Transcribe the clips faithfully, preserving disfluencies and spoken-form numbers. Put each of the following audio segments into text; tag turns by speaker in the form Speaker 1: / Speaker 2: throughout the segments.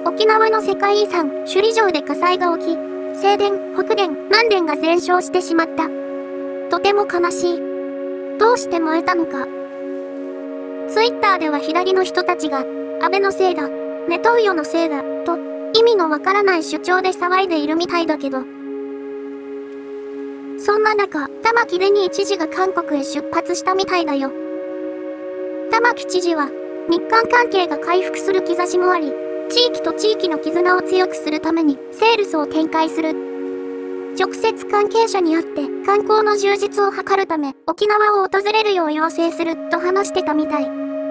Speaker 1: 沖縄の世界遺産、首里城で火災が起き、正殿、北殿、南殿が全焼してしまった。とても悲しい。どうして燃えたのか。ツイッターでは左の人たちが、安倍のせいだ、ネトウヨのせいだ、と、意味のわからない主張で騒いでいるみたいだけど。そんな中、玉城デニー知事が韓国へ出発したみたいだよ。玉城知事は、日韓関係が回復する兆しもあり、地域と地域の絆を強くするために、セールスを展開する。直接関係者に会って観光の充実を図るため、沖縄を訪れるよう要請する、と話してたみたい。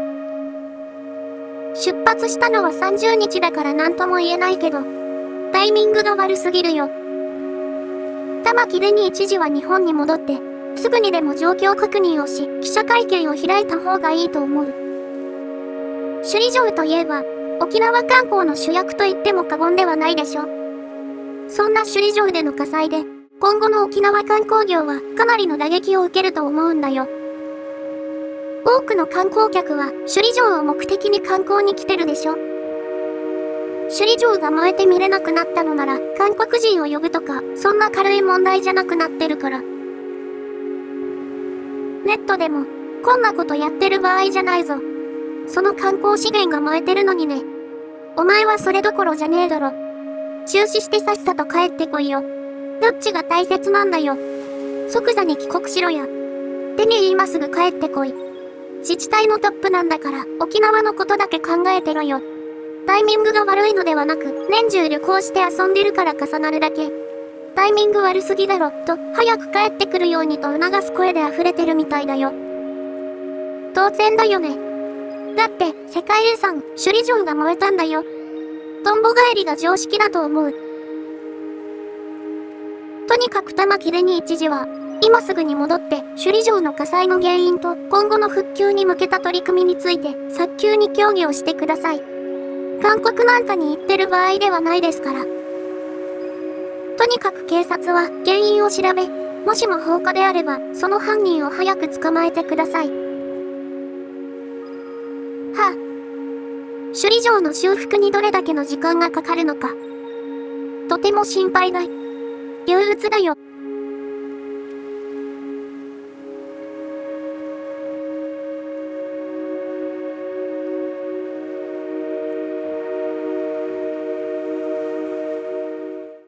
Speaker 1: 出発したのはさんじゅうにちだから何とも言えないけど、タイミングが悪すぎるよ。玉城デニー知事は日本に戻って、すぐにでも状況確認をし、記者会見を開いた方がいいと思う。首里城といえば、沖縄観光の主役と言っても過言ではないでしょ。そんな首里城での火災で、今後の沖縄観光業はかなりの打撃を受けると思うんだよ。多くの観光客は首里城を目的に観光に来てるでしょ。首里城が燃えて見れなくなったのなら、韓国人を呼ぶとか、そんな軽い問題じゃなくなってるから。ネットでも、こんなことやってる場合じゃないぞ。その観光資源が燃えてるのにね。お前はそれどころじゃねえだろ。中止してさっさと帰ってこいよ。どっちが大切なんだよ。即座に帰国しろや。デニー今すぐ帰ってこい。自治体のトップなんだから、沖縄のことだけ考えてろよ。タイミングが悪いのではなく、年中旅行して遊んでるから重なるだけ。タイミング悪すぎだろ、と、早く帰ってくるようにと促す声で溢れてるみたいだよ。当然だよね。だって、世界遺産、首里城が燃えたんだよ。とんぼ返りが常識だと思う。とにかく玉城デニー知事は、今すぐに戻って、首里城の火災の原因と今後の復旧に向けた取り組みについて、早急に協議をしてください。韓国なんかに行ってる場合ではないですから。とにかく警察は原因を調べ、もしも放火であれば、その犯人を早く捕まえてください。はあ。首里城の修復にどれだけの時間がかかるのか。とても心配だ。憂鬱だよ。